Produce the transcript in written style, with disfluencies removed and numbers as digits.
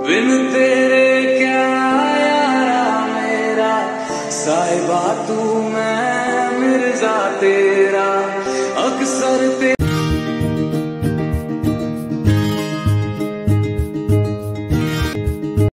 बिन तेरे क्या यारा मेरा, साहिबा तू मैं मिर्जा तेरा, अक्सर